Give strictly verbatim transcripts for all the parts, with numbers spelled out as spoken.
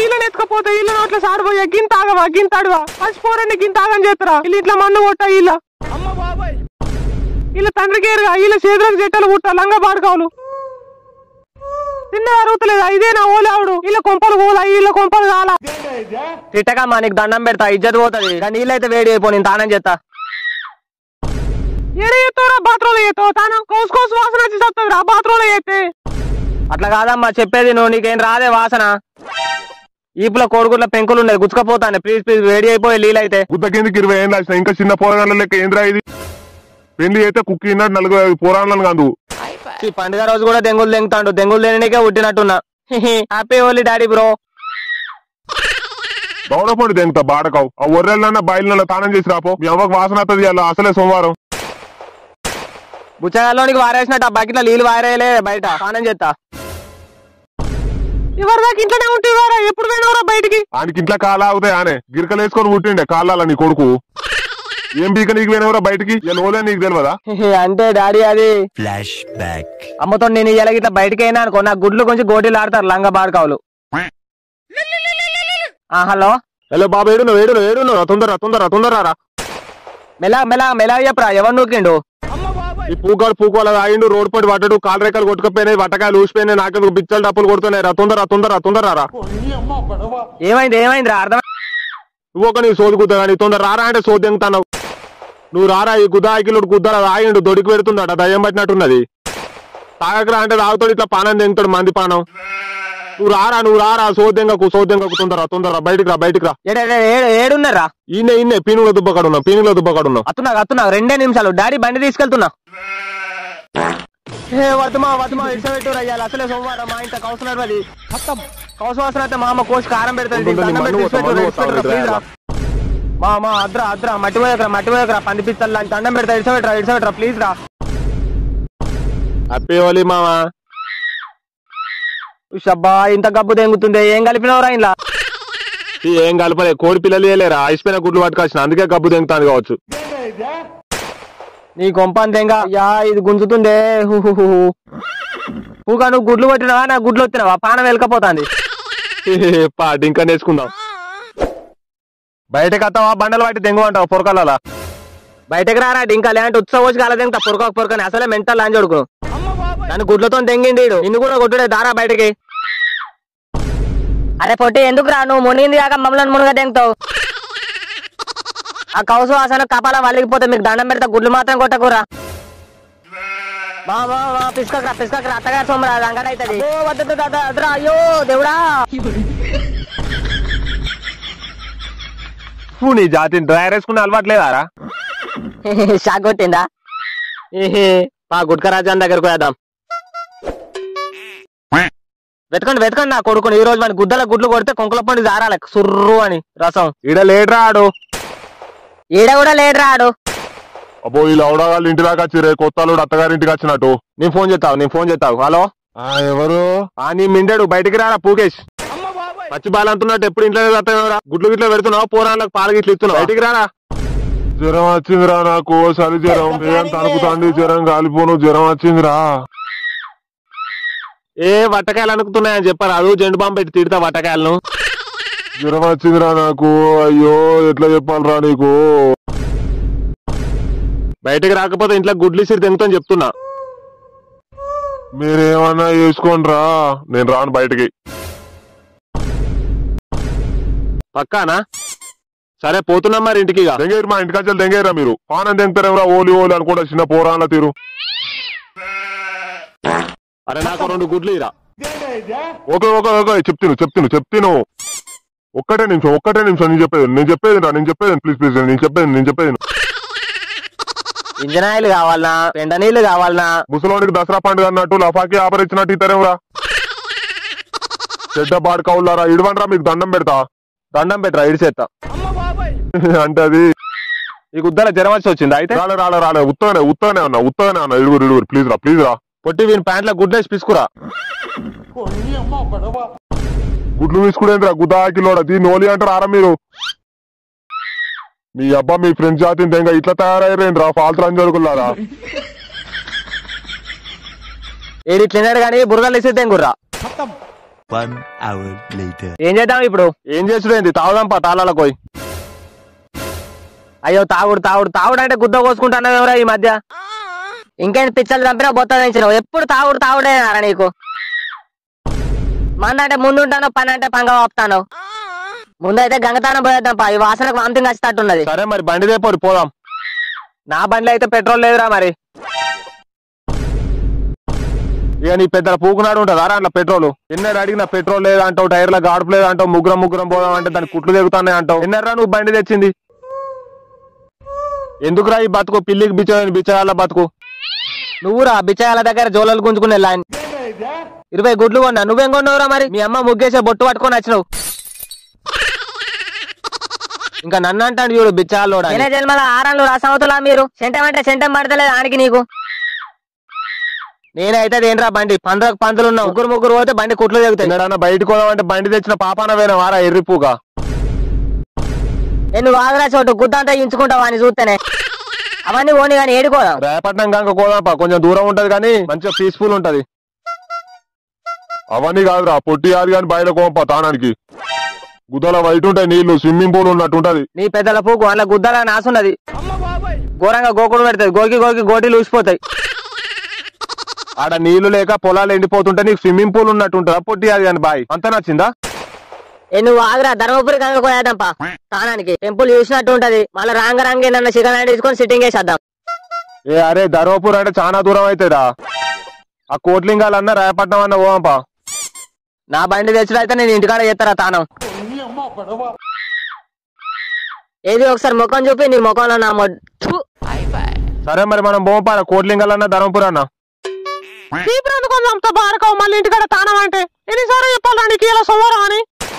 వీళ్ళని ఎత్తుకపోతే వీళ్ళ నోట్ల సాడిపోయా గింత ఆగవా గింత ఆడవా ఫస్ట్ పోరండి గింత ఆగని చేస్తారా వీళ్ళు ఇట్లా మందు కొట్టా వీళ్ళ అమ్మ బాబాయ్ వీళ్ళ తండ్రికి ఏరుగా వీళ్ళ చేతులకు చెట్టలు పుట్టా లంగా పాడుకోవాలి తిన్న అరుగుతలేదా ఇదేనా ఓలావుడు వీళ్ళ కొంపలు పోలా వీళ్ళ కొంపలు కాలా తిట్టకమ్మా నీకు దండం పెడతా ఇజ్జత్ పోతుంది నీళ్ళైతే వేడి అయిపో నేను తానం చేస్తా ఏడే చేస్తావురా బాత్రూంలో చేస్తావు తాను కోసు కోసు వాసన వచ్చి వస్తుందిరా బాత్రూంలో చేస్తే అట్లా కాదమ్మా చెప్పేది నువ్వు నీకేం రాదే వాసన ఈపుల కోడుగుడ్ల పెంకులు ఉన్నాయి గుచ్చుకపోతాను ప్లీజ్ ప్లీజ్ వేడి అయిపోయి నీళ్ళైతే గుద్ద కిందకి ఇరవై ఏళ్ళు వచ్చిన ఇంకా చిన్న పోరాళ్ళ లెక్క ఏంద్రా ఇది పెళ్లి అయితే కుక్కి నలుగురు ఐదు పోరాళ్ళని కాదు ఈ పండుగ రోజు కూడా దెంగులు దెంగుతాడు దెంగులు తినకే ఉట్టినట్టున్నా హ్యాపీ హోలీ డాడీ బ్రో దౌడపడి దెంగుతా బాడకావు ఆ ఒర్రెలన్నా బాయిలన్నా తానం చేసి రాపో మీ అవ్వకు వాసన వస్తుంది అలా అసలే సోమవారం బుచ్చగాల్లోనికి వారేసినట్టు ఆ బకెట్లో నీళ్ళు వారేయలే బయట స్నానం చేస్తా ఎవరి దాకా ఇంట్లోనే ఉంటేవారా ఎప్పుడు పోయినవరా బయటికి ఆయనకి ఇంట్లో కాళ్ళు ఆగుతాయి ఆనే గిరికలు వేసుకొని పుట్టిండే కాళ్ళ నీ కొడుకు ఏం బీక నీకు పోయినవరా బయటికి ఓలే నీకు తెలియదా అంటే డాడీ అది ఫ్లాష్ బ్యాక్ అమ్మతో నేను ఇలా ఇట్లా బయటకి అయినా అనుకో నా గుడ్లు కొంచెం గోటీలు ఆడతారు లంగా బాడుకావులు హలో హలో బాబు ఏడు నువ్వు ఏడు ఏడు నువ్వు తొందర తొందర తొందర మెలా మెలా మెలా చెప్పరా ఎవరు నూకిండు ఈ పూగాడు పూకోల ఆగిండు రోడ్ పడి పడ్డాడు కాలు రేఖలు కొట్టుకుపోయినాయి వట్టకాయలు ఊసిపోయినాయి నాకు బిచ్చలు డప్పులు కొడుతున్నాయి రా తొందర తొందర తొందర రా ఏమైంది ఏమైంది రా అర్థం నువ్వు ఒక నీ సోది గుద్దా కానీ తొందర రారా అంటే సోది దెంగుతావు నువ్వు రారా ఈ గుద్దాకిలుడు గుద్దా ఆగిండు దొడికి పెడుతుందట దయ్యం పట్టినట్టున్నది తాగకరా అంటే తాగుతాడు ఇట్లా పానం దెంగుతాడు మంది పానం నువ్వు రారా నువ్వు రారా సోదెంగకు సోదెంగకు తొందర తొందర బయటికి రా బయటికి రా ఏడున్నారా ఈయన ఈయన పీనుగుల దుబ్బకాడు ఉన్నావు పీనుగుల దుబ్బకాడు ఉన్నావు అత్తున్నా అత్తున్నా రెండే నిమిషాలు డాడీ బండి తీసుకెళ్తున్నా ఏ వద్దుమా వద్దుమా ఇట్లా పెట్టు అయ్యాలి అసలే సోమవారం మా ఇంత కౌసనర్ అది కౌసు వాసన అయితే మా అమ్మ కోసి కారం పెడతాది మా మా అద్రా అద్రా మట్టి పోయకరా మట్టి పోయకరా పంది పిత్తల్లా దండం పెడతా ఇట్లా పెట్టరా ఇట్లా పెట్టరా ప్లీజ్ రా హ్యాపీ హోలీ మామా షబ్బా ఇంత గబ్బు దెంగుతుంది ఏం కలిపినవరా ఇలా ఏం కలపలే కోడి పిల్లలు వేయలేరా ఐసిపోయిన గుడ్లు పట్టుకొచ్చిన అందుకే గబ్బు దెంగుతాను కావచ్చు నీ కొంపని దెంగ యా ఇది గుంజుతుందే ఊగా నువ్వు గుడ్లు కొట్టినావా నా గుడ్లు వచ్చినావా పానం వెళ్ళకపోతాంది పాటి ఇంకా నేర్చుకుందాం బయటకు వస్తావా బండలు బయట దెంగు అంటావు పొరకల బయటకు రారా ఇంకా లేదంటే ఉత్సవం కాల దెంగతా పొరక పొరకని అసలే మెంటల్ లాంజోడుకు నన్ను గుడ్లతో దెంగిండి నిన్ను కూడా కొట్టుడే దారా బయటకి అరే పొట్టి ఎందుకు రా నువ్వు మునిగింది కాక మమ్మల్ని మునుగా దెంగుతావు ఆ కౌసు వాసన కపాల వలిగిపోతే మీకు దండం పెడతా గుడ్లు మాత్రం కొట్టకూరా బాబా పిసుకరా పిసుకరా అత్తగారు సోమరా రంగడ అవుతుంది వద్దు అయ్యో దేవుడా నీ జాతిని డ్రైర్ వేసుకుని అలవాట్లేదారా షాక్ కొట్టిందా మా గుట్క రాజాన్ దగ్గరకు వేద్దాం వెతకండి వెతకండి నా కొడుకుని ఈ రోజు మన గుద్దల గుడ్లు కొడితే కొంకుల పండు జారాలి సుర్రు అని రసం ఈడ లేడరా ఆడు ఈడ కూడా లేడరా ఆడు అబ్బో ఈ లౌడగాళ్ళు ఇంటి దాకా వచ్చిరే కొత్త అల్లుడు అత్తగారింటికి వచ్చినట్టు నేను ఫోన్ చేస్తావు నేను ఫోన్ చేస్తావు హలో ఎవరు ఆ నీ మిండాడు బయటికి రారా పూకేష్ పచ్చి బాల్ అంటున్నట్టు ఎప్పుడు ఇంట్లో వస్తావురా గుడ్లు గిట్ల పెడుతున్నావు పోరాళ్ళకి పాలు గిట్లు ఇస్తున్నావు బయటికి రారా జ్వరం వచ్చిందిరా నాకు చలి జ్వరం ఏం తణుకుతాండి జ్వరం కాలిపోను జ్వరం వచ్చిందిరా ఏ వట్టకాయలు అనుకుతున్నాయని చెప్పారు అదు జెండు బాంబు పెట్టి తిడతా వట్టకాయలను జ్వరం వచ్చిందిరా నాకు అయ్యో ఎట్లా చెప్పాలరా నీకు బయటకు రాకపోతే ఇంట్లో గుడ్లు ఇసిరి తెంగుతాని చెప్తున్నా మీరేమన్నా చేసుకోండి రా నేను రాను బయటకి పక్కానా సరే పోతున్నా మరి ఇంటికి దెంగేరు మా ఇంటికి వచ్చి దెంగేరా మీరు పానం దెంగతారేమరా ఓలి ఓలి అనుకుంటా చిన్న పోరాళ్ళ తీరు అరే నాకు రెండు గుడ్లు ఇరా ఓకే ఓకే ఓకే చెప్తాను చెప్తాను చెప్తాను ఒక్కటే నిమిషం ఒక్కటే నిమిషం నేను చెప్పేది నేను చెప్పేది రా నేను చెప్పేది ప్లీజ్ ప్లీజ్ నేను చెప్పేది నేను చెప్పేది ఇంజన్ ఆయిల్ కావాలనా పెండ నీళ్లు కావాలనా ముసలోనికి దసరా పండుగ అన్నట్టు లఫాకి ఆఫర్ ఇచ్చినట్టు ఇస్తారేమరా చెడ్డ బాడు కౌలారా ఇడవండ్రా మీకు దండం పెడతా దండం పెట్టరా ఇడిసేస్తా అంటే అది ఈ గుద్దల జ్వరం వచ్చి వచ్చింది అయితే రాలే రాలే రాలే ఉత్తగానే ఉత్తగానే అన్నా ఉత్తగానే అన్నా ఇడుగురు ఇడుగురు ప్లీజ్ రా ప్లీజ్ రా పొట్టి వీని ప్యాంట్ల గుడ్లేసి పిసుకురా గుడ్లు తీసుకునేంద్రా గుద్దాకిలోడ దీన్ని ఓలి అంటారు ఆరా మీరు మీ అబ్బా మీ ఫ్రెండ్స్ జాతిని తెంగ ఇట్లా తయారయ్యారేంద్రా ఫాల్తు రంజడుకులారా ఏడి తిన్నాడు కానీ బుర్రలు వేసి తెంగుర్రా ఏం చేద్దాం ఇప్పుడు? ఏం చేసుడేంది, తాగుదాంపా తాళాలకు పోయి. అయ్యో తాగుడు తాగుడు తాగుడు అంటే గుద్ద కోసుకుంటున్నావు ఎవరా ఈ మధ్య? ఇంకేంటి పిచ్చలు చంపినా బొత్త తెచ్చినావు, ఎప్పుడు తాగుడు తాగుడేనారా నీకు? మంద అంటే ముందుంటాను, పని అంటే పంగ వాపుతాను. ముందైతే గంగతానం పోయేద్దాం పా, ఈ వాసనకు వాంతింగ్ వచ్చేటట్టున్నది. సరే మరి బండి దేపోరు పోదాం. నా బండిలో అయితే పెట్రోల్ లేదురా మరి. ఇక నీ పెద్దల పూకునాడు ఉంటుందా అట్లా పెట్రోల్? ఎన్నర అడిగిన పెట్రోల్ లేదంటావు, టైర్ల గాడుపు లేదంటావు, ముగ్గురం ముగ్గురం పోదాం అంటే దాని కుట్లు దిగుతానే అంటావు. ఎన్నరా నువ్వు బండి తెచ్చింది? ఎందుకురా ఈ బతుకు, పిల్లికి బిచ్చ బిచ్చగాళ్ళ బతుకు. నువ్వురా బిచ్చగాళ్ళ దగ్గర జోలలు గుంజుకునే లాయన్. ఇరవై గుడ్లు కొన్నా, నువ్వేం కొన్నావురా మరి? మీ అమ్మ ముగ్గేసే బొట్టు పట్టుకొని వచ్చినావు. ఇంకా నన్ను అంటాడు చూడు బిచ్చగాళ్ళు. నేనే జన్మల ఆరాళ్ళు రాసవుతులా మీరు. సెంటం అంటే సెంటం పడతలేదు ఆనికి నీకు. నేనైతే దేనిరా బండి, పందులకు పందులు ఉన్నావు, ముగ్గురు ముగ్గురు పోతే బండి కుట్లు దిగుతాయి. ఎన్నడన్నా బయటకు పోదామంటే బండి తెచ్చిన పాపాన వేరే వారా ఎర్రిపుగా. నువ్వు ఆగరా చోటు, గుద్దంతా ఇంచుకుంటావు అని చూస్తేనే. అవన్నీ ఓని కానీ ఏడుకోదా? రేపట్నం కనుక కోదాంపా, కొంచెం దూరం ఉంటది కానీ మంచిగా పీస్ఫుల్ ఉంటది. అవన్నీ కాదురా, పొట్టి కాదు కానీ బయట కోంపా తానానికి. గుద్దల వైట్ ఉంటాయి నీళ్లు, స్విమ్మింగ్ పూల్ ఉన్నట్టు ఉంటది. నీ పెద్దల పూకు అందులో గుద్దల నాసున్నది, ఘోరంగా గోకుడు పెడతాది, గోకి గోకి గోటీలు ఊసిపోతాయి. ఆడ నీళ్లు లేక పొలాలు ఎండిపోతుంటే నీకు స్విమ్మింగ్ పూల్ ఉన్నట్టు ఉంటుందా పొట్టి అది కానీ బాయ్? అంత నచ్చిందా? ఏ నువ్వు ఆగ్రా, ధర్మపురి కనుక పోయేద్దాంపా స్థానానికి. టెంపుల్ చూసినట్టు ఉంటది, మళ్ళీ రాంగ రాంగ నన్ను చికెన్ యాడ్ తీసుకొని సిట్టింగ్ వేసేద్దాం. ఏ అరే ధర్మపూర్ అంటే చాలా దూరం అవుతుందా? ఆ కోట్లింగాలన్నా రాయపట్నం అన్న పోవంపా. నా బండి తెచ్చుడు అయితే నేను ఇంటికాడ చేస్తారా తానం. ఏది ఒకసారి ముఖం చూపి, నీ ముఖంలో నా మొట్టు. సరే మరి మనం పోంపా, కోట్లింగాలన్నా ధర్మపూర్ అన్న. మళ్ళీ ఇంటికాడ తానం అంటే ఎన్నిసార్లు చెప్పాలా నీకు ఇలా సోమవారం అని?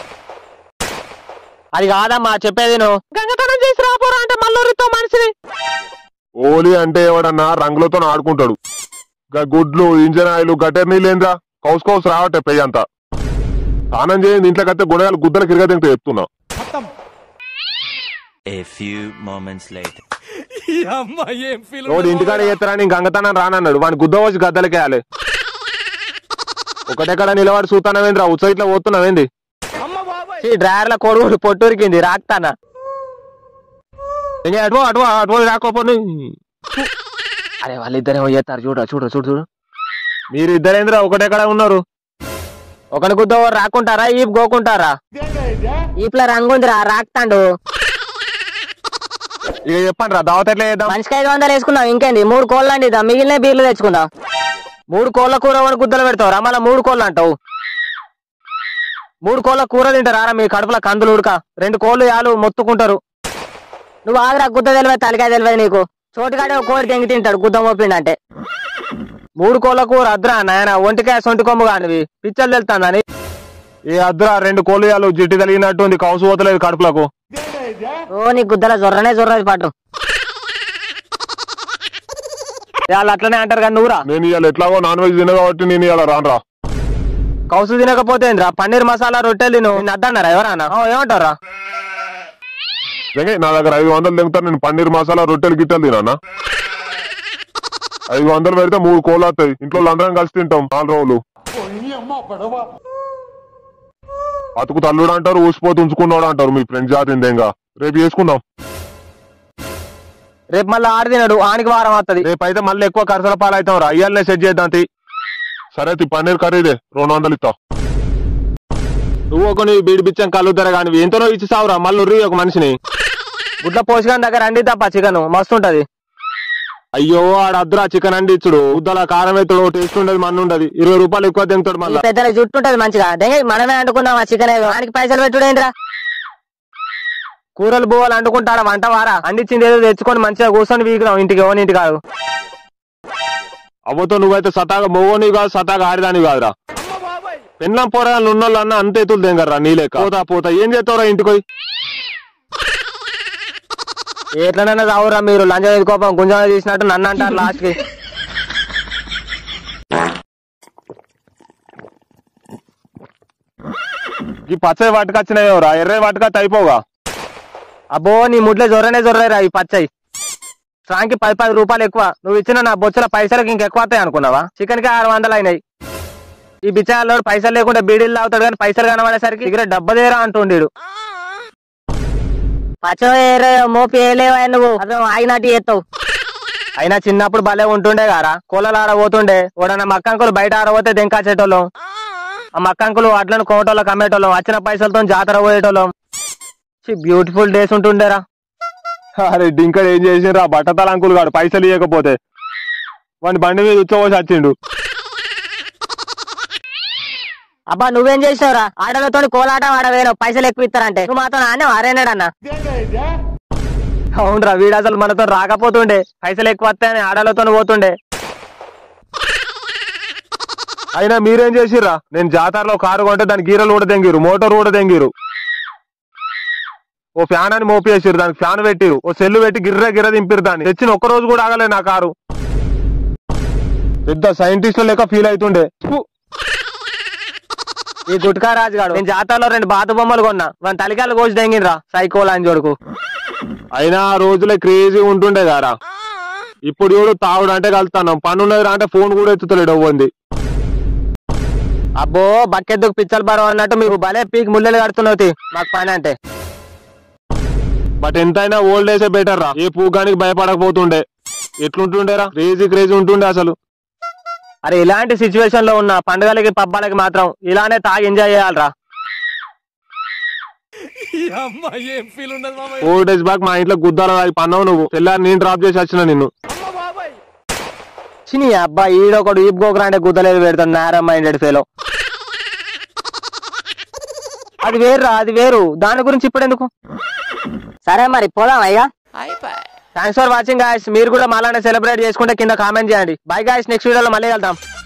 అది కాదమ్మా చెప్పేది, నువ్వు గంగతనం చేసి రాపోరా అంటే మల్లూరితో మనిషిని. ఓలీ అంటే ఎవడన్నా రంగులతో ఆడుకుంటాడు. గుడ్లు ఇంజన్ ఆయిల్ గటర్ నీళ్ళేంద్రా కౌస్ కౌస్ రావట్టే పెయ్యి అంతా. స్నానం చేయండి ఇంట్లోకి అయితే గుడగాలు గుద్దలు కిరగ తింటే చెప్తున్నా. ఇంటికాడ చేస్తారా నీ గంగతనం రానన్నాడు, వాడిని గుద్ద వచ్చి గద్దలకేయాలి. ఒకటెక్కడ నిలబడి చూస్తానవేంద్రా, ఉత్సవ ఇట్లా పోతున్నావేంది? డ్రైవర్ల కొడుకు పొట్టూరికింది రాక్తానా. అటువో అటువో అటువో రాకపోను. అరే వాళ్ళిద్దరే పోయేస్తారు, చూడ చూడు చూడు చూడు. మీరు ఇద్దరేంద్రా ఒకటెక్కడ ఉన్నారు? ఒకని గుద్ద రాకుంటారా, ఈపు గోకుంటారా? ఈపుల రంగుందిరా రాక్తాండు. ఇక చెప్పండి రా, దావత్ ఎట్లా చేద్దాం? మనిషికి ఐదు వందలు వేసుకుందాం, ఇంకేంది మూడు కోళ్ళు అండి, మిగిలిన బీర్లు తెచ్చుకుందాం. మూడు కోళ్ళ కూర గుద్దలు పెడతావు, మళ్ళీ మూడు కోళ్ళు అంటావు. మూడు కోళ్ళ కూర తింటారా మీ కడుపుల కందులు ఉడక? రెండు కోళ్ళు యాలు మొత్తుకుంటారు. నువ్వు ఆగరా, గుద్ద తెలివదు తలకాయ తెలివదు నీకు. చోటుగాడే కోడి తెంగి తింటాడు గుద్ద మోపిండి అంటే. మూడు కోళ్ళ కూర అద్రా నాయన, ఒంటికాయ సొంటి కొమ్ము కానివి పిచ్చలు తెలుతాందని. ఏ అద్రా, రెండు కోళ్ళు యాలు జిట్టి తలిగినట్టుంది, కౌసు పోతలేదు కడుపులకు. ఓ నీ గుద్దల జొర్రనే జొర్రది పాటు. వాళ్ళు అట్లనే అంటారు కానీ నువ్వురా. నేను ఇవాళ ఎట్లాగో నాన్ వెజ్ తిన కాబట్టి నేను ఇవాళ రానరా. కౌసు తినకపోతే ఏంద్రా, పన్నీర్ మసాలా రొట్టెలు నేను అద్దన్నారా ఎవరన్నా? ఏమంటారా? నా దగ్గర ఐదు వందలు తింటాను, నేను పన్నీర్ మసాలా రొట్టెలు గిట్టెలు తినా. ఐదు వందలు పెడితే మూడు కోళ్ళు వస్తాయి, ఇంట్లో అందరం కలిసి తింటాం నాలుగు రోజులు. అతుకు తల్లుడు అంటారు, ఊసిపోతు ఉంచుకున్నాడు అంటారు మీ ఫ్రెండ్ జాతిందేగా. రేపు చేసుకుందాం. రేపు మళ్ళీ ఆడి తినడు, ఆనికి వారం వస్తుంది. రేపు అయితే మళ్ళీ ఎక్కువ ఖర్చుల పాలు అవుతాం రా, ఇయ్యాలనే సెట్ చేద్దాం. సరే పన్నీర్ కర్రీదే రెండు వందలు ఇస్తా. నువ్వు ఒక నీ బీడి బిచ్చం కలుద్దర కానీ ఎంతనో ఇచ్చి సావురా మళ్ళీ ఒక మనిషిని. గుడ్ల పోషకాన్ని దగ్గర అండి తప్ప చికెన్ మస్తుంటది. అయ్యో ఆడ అద్దురా చికెన్ అండి ఇచ్చుడు, ఉద్దల కారం ఎత్తుడు, టేస్ట్ ఉండదు, మన్ను ఉండదు, ఇరవై రూపాయలు ఎక్కువ తింటాడు. మళ్ళీ పెద్ద జుట్టు ఉంటది మంచిగా, మనమే అంటుకున్నాం ఆ చికెన్. దానికి పైసలు పెట్టుడేంద్రా? కూరలు బువ్వలు అంటుకుంటాడా వంట వారా? అందించింది ఏదో తెచ్చుకొని మంచిగా కూర్చొని వీకుదాం ఇంటికి, ఓని ఇంటి కాదు. అవ్వతో నువ్వైతే సతాగా మొగోని కాదు, సతాగా ఆడిదాని కాదురా. పెన్నం పోరాలు ఉన్నోళ్ళు అన్న అంత ఎత్తులు తెంగర్రా నీలేక. పోతా పోతా ఏం చేస్తావురా ఇంటికి? ఎట్లనైనా రావురా మీరు, లంచం కోపం గుంజాన తీసినట్టు నన్ను అంటారు లాస్ట్ కి. ఈ పచ్చయి వాటికొచ్చినాయోరా, ఎర్ర వాటికత్తి అయిపోగా. అబ్బో నీ ముడ్లే జొర్రనే జొర్రేరా ఈ పచ్చయి. సాంకి పది పది రూపాయలు ఎక్కువ. నువ్వు ఇచ్చిన నా బొచ్చుల పైసలకు ఇంకెక్కువ వస్తాయి అనుకున్నావా? చికెన్ కి ఆరు వందలు అయినాయి. ఈ బిచాలోడు పైసలు లేకుండా బీడీలు తాగుతాడు కానీ పైసలు కనబడేసరికి దగ్గర డబ్బదేరా అంటుండీడు. పచ్చో ఏరే మోపి ఏలేవా నువ్వు అదే ఆగినట్టు చేస్తావు. అయినా చిన్నప్పుడు భలే ఉంటుండే గారా, కోళ్ళలు ఆడబోతుండే. ఓడన్నా మక్కంకులు బయట ఆడబోతే దెంకాచేటోళ్ళం. ఆ మక్కంకులు అట్లను కోటోళ్ళకి అమ్మేటోళ్ళం, వచ్చిన పైసలతో జాతర పోయేటోళ్ళం. Beautiful days ఉంటుండేరా. అరే ఇంకా ఏం చేసిండ్రా బట్టతల అంకుల్ గాడు పైసలు ఇవ్వకపోతే వాడి బండి మీద ఉచ్చబోసి వచ్చిండు. అబ్బా నువ్వేం చేసావురా, ఆటలతో కోలాటం ఆడవేనావు, పైసలు ఎక్కువ ఇస్తారంటే నువ్వు మాతో నానే ఆరేనాడన్నా. అవునరా, వీడు అసలు మనతో రాకపోతుండే, పైసలు ఎక్కువ వస్తాయని ఆడలతో పోతుండే. అయినా మీరేం చేసిర్రా, నేను జాతరలో కారు కొంటే దాని గీరలు కూడా తెంగిరు, మోటార్ కూడా తెంగిరు. ఓ ఫ్యాన్ అని మోపేసిరు, దానికి ఫ్యాన్ పెట్టిరు, ఓ సెల్లు పెట్టి గిర్ర గిర్ర దింపిరు. దాన్ని తెచ్చిన ఒక్క రోజు కూడా ఆగలే నా కారు. పెద్ద సైంటిస్ట్ లెక్క ఫీల్ అవుతుండే. ఈ గుట్కా రాజు గాడు నేను జాతరలో రెండు బాతు బొమ్మలు కొన్నా, మన తలికాయలు కోసి దెంగినరా సైకోల్ అని చూడకు. అయినా ఆ రోజులే క్రేజీ ఉంటుండే గారా. ఇప్పుడు చూడు తాగుడు అంటే కలుతాను, పనున్నది అంటే ఫోన్ కూడా ఎత్తుతలేడు అవ్వంది. అబ్బో బక్కెద్దుకు పిచ్చలు బరవ అన్నట్టు మీకు భలే పీక్ ముళ్ళలు కడుతున్నావు మాకు పని అంటే. బట్ ఎంతైనా ఓల్డ్ ఏసే బెటర్ రా, ఏ పూగానికి భయపడకపోతుండే. ఎట్లుంటుండేరా, క్రేజీ క్రేజీ ఉంటుండే అసలు. అరే ఇలాంటి సిచ్యువేషన్ లో ఉన్న పండుగలకి పబ్బాలకి మాత్రం ఇలానే తాగి ఎంజాయ్ చేయాలరా. ఫోర్ డేస్ బ్యాక్ మా ఇంట్లో గుద్దాల తాగి పన్నావు నువ్వు, తెల్లారి నేను డ్రాప్ చేసి వచ్చిన నిన్ను. చిని అబ్బా ఈడొకడు ఈపుకోకరా అంటే గుద్దలేదు పెడతాను, నేరం మైండెడ్ ఫెలో. అది వేరురా, అది వేరు, దాని గురించి ఇప్పుడు ఎందుకు. సరే మరి పోదాం అయ్యా. Thanks for watching guys. మీరు కూడా మాలానే సెలబ్రేట్ చేసుకుంటే కింద కామెంట్ చేయండి. బై గాయ్స్, నెక్స్ట్ వీడియోలో మళ్ళీ వెళ్దాం.